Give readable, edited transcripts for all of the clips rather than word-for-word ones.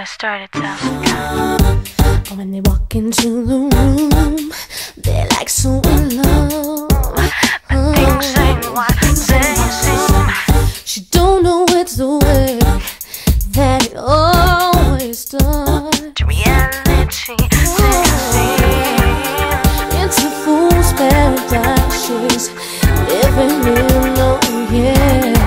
a story to tell. When they walk into the room, they're like so in love. But things ain't what they seem. She don't know it's the way that it always does. To reality, it's a fool's paradise she's living in, oh yeah.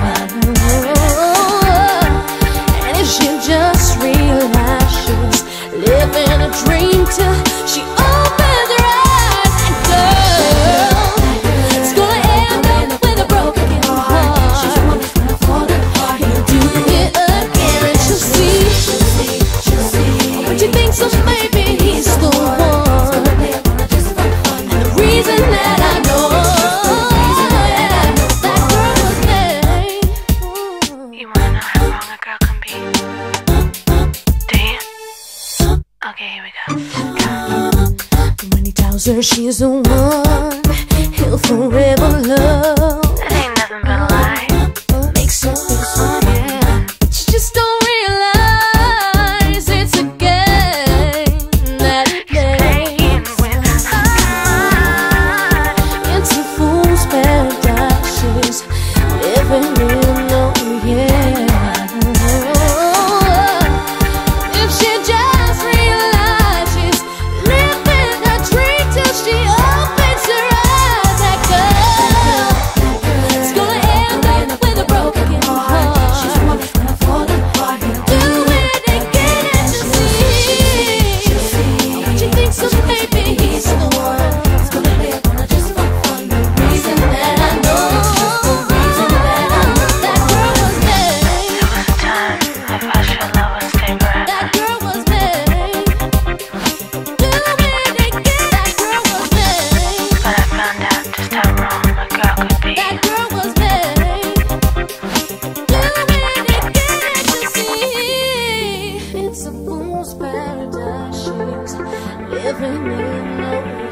And if she just realized she's living a dream till she opens her eyes, and girl, it's gonna end up with a broken heart. She's gonna fall apart. He'll do it again, and she'll see what you think, so maybe he's the one. And the reason that I know that girl was made. You wanna know how wrong a girl can be? Do you? Okay, here we go. When he tells her she's the one he'll forever love, It ain't nothing but a lie. makes her feel so bad. But you just don't realize it's a game that he Playing plays. with her mind. It's a fool's paradise she's living in, oh yeah. If she just realized she's living her dream till she opens her eyes, that girl is gonna end up with a broken heart. She's gonna fall apart. Do it again, and she'll see what you think, so maybe he's the one. It's gonna live on just for fun. The reason that I know, that girl was made. There was a time I thought your love would stay forever. That girl was made. Do it again. That girl was made. But I found out just how wrong a girl could be. That girl was made. Do it again, and you'll see it's a fool's paradise she's living in.